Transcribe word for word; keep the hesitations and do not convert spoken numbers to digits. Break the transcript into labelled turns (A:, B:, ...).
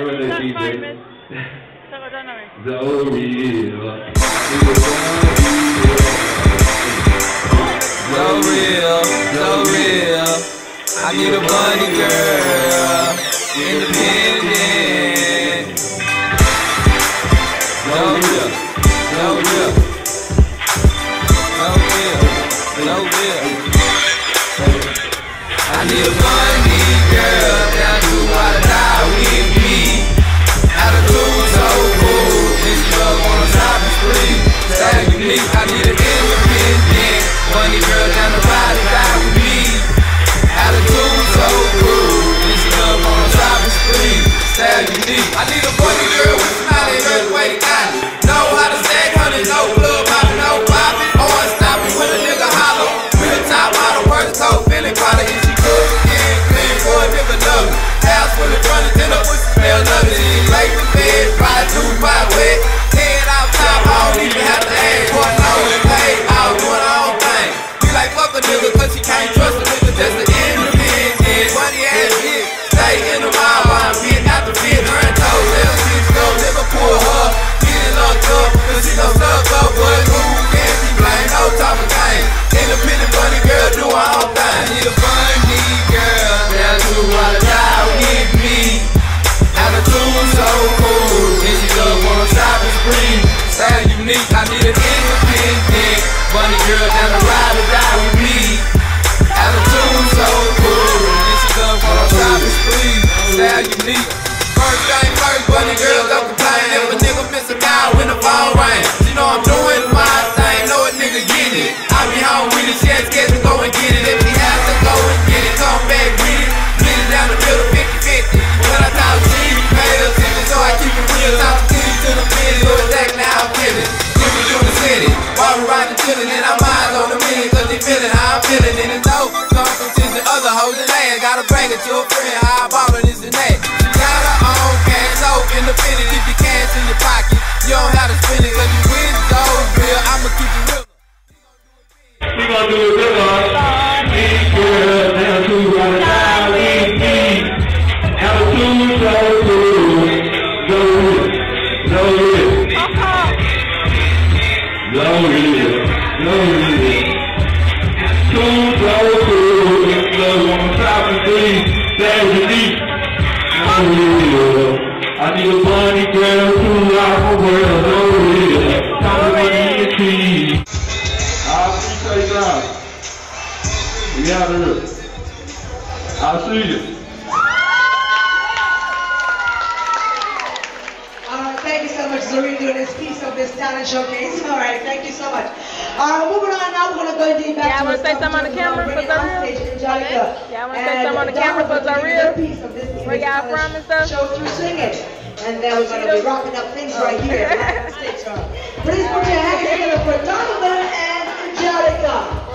A: birthday, D J. So real, so real. I need a bunny girl, independent. So real, so real, so real, so real. I need a bunny girl down to my die with me. Attitude so cool, this love on a shopping spree. Style unique, I need an independent bunny girl down to ride and die with me. Attitude so cool, this love on a shopping spree. Style unique, I need a bunny girl with a smiley her the way to got it. Know how to stack honey, no club hopping, no popping. Or stopping when a nigga hollow. Real top model, first toe, feeling quality. If she cook, yeah, clean for a nigga love it. House full of running, then up with smell of it. Make the bed, ride two, five wet. Head out top, I don't even have to ask. Boy, know and pay, all doing our own thing. We like fuck a nigga, cause he can't trust a nigga. Just the end of the end, money ass bitch. Stay in the mile, I'm fit, out the fit. Her and toes, little six go, nigga pull her. Get it locked up, cause she gon' suck up. But who can't be blamed, no type of game. Independent bunny girl, do our own thing. I need a bunny girl, that's who I die with me. Attitude so cool, and she love on a shopping spree. Style unique, I need an independent bunny girl down to ride or die with me. Attitude so cool, and she love on a shopping spree. Style unique. First thing first, bunny girl don't complain. If a nigga miss a guy when the phone ring, you know I'm doing my thing, know a nigga get it. I be home with it, she ain't scared to go and get it. If he has to go and get it, come back with it. Get it down the middle, fifty fifty. When I talk cheap, pay attention, so I keep it real. Talk to you to the video, exactly how I'm feeling. Give me through the city, while we riding chillin', and I'm eyes on the million, cause they feelin' how I'm feelin'. And it's no competition, other hoes and ass. Gotta bring it to a friend, how I ballin' this and that. She got her own cash, so independent. Keep your cash in your pocket, you don't have to spend it, cause you win those real. I'ma keep it real. We gon' do it real hard. Big girl, down to ride or die with me. Attitude so cool, so real, so real, so real, so real. Attitude so cool, it's love on the top and three, that's the deep. So real, I need a bunny girl throughout the world, so real. Talk about the trees. I'll see you guys. We out of here. I'll see you.
B: Thank you so much, Zareen, doing this piece of this talent showcase. All right, thank you so much. All right, moving on now, we're going to go indeed back
C: yeah,
B: to
C: I want to say something on the camera for Zareen. Yeah, I want to say something on the camera for Zareen. Where y'all from and stuff?
B: Show through singing. And then we're going to be rocking up things right here. Please put your hands together for Donovan and Angelica.